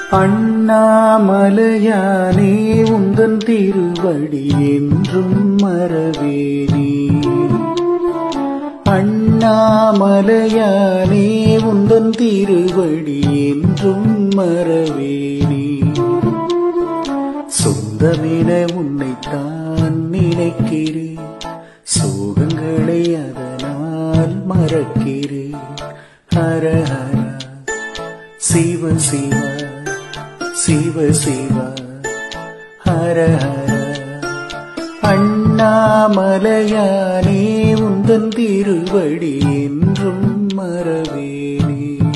அண்ணாமலையானே உந்தன் திருவடி என்றும் மறவேனே. அண்ணாமலையானே உந்தன் திருவடி என்றும் மறவேனே. சொந்தமென உன்னைத்தான் நினைக்கிறேன், சோகங்களை அதனால் மறக்கிறேன். ஹர ஹர சிவ சிவ சிவ சிவ ஹர ஹர. அண்ணாமலையானே உந்தன் திருவடி என்றும் மறவேனே.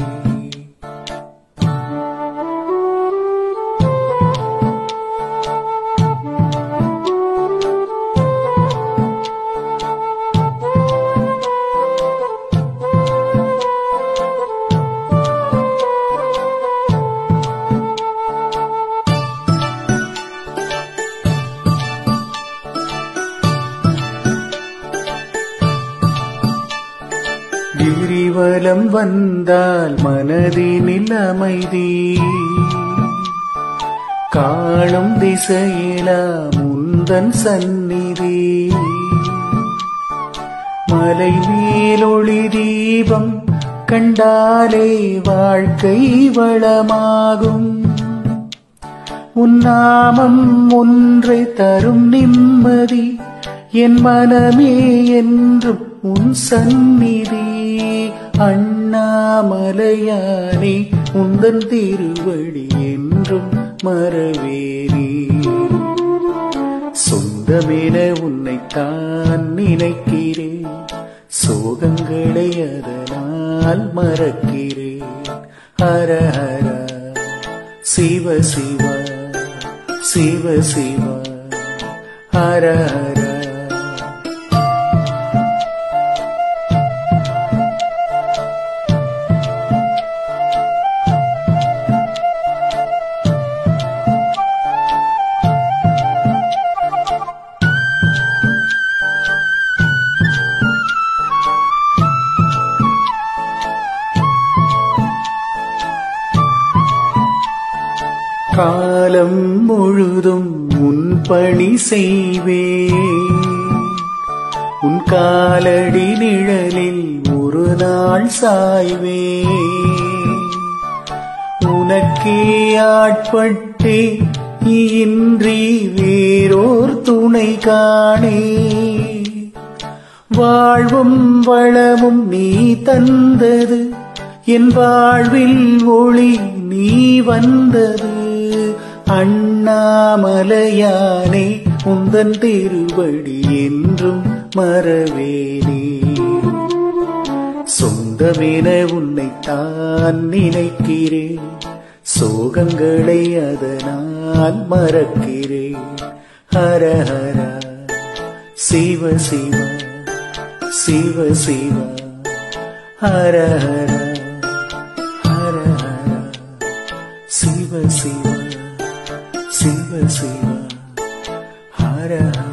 கிரிவலம் வந்தால் மனதினில் அமைதி, காணும் திசையிலாம் உந்தன் சந்நிதி. மலை மேலொளி தீபம் கண்டாலே வாழ்க்கை வளமாகும். உன் நாமம் ஒன்றை தரும் நிம்மதி, என் மனமே என்றும் உன் சந்நிதி. அண்ணாமலையானே உந்தன் திருவடி என்றும் மறவேனே. சொந்தமென உன்னைத்தான் நினைக்கிறேன், சோகங்களை அதனால் மறக்கிறேன். ஹர ஹர சிவ சிவ சிவ சிவ ஹர ஹர. காலம் முழுதும் உன் பணி செய்வேன், உன் காலடி நிழலில் ஒரு நாள் சாய்வேன். உனக்கே ஆட்பட்டே இன்றி வேறோர் துணை காணே. வாழ்வும் வளமும் நீ தந்தது, என் வாழ்வில் ஒளி நீ வந்தது. அண்ணாமலையானே உந்தன் திருவடி என்றும் மறவேனே. சொந்தமென உன்னைத்தான் நினைக்கிறேன், சோகங்களை அதனால் மறக்கிறேன். ஹர ஹர சிவ சிவ சிவ சிவ ஹர ஹர ஹர ஹர சிவ சிவ சிவ சிவ ஹர ஹர.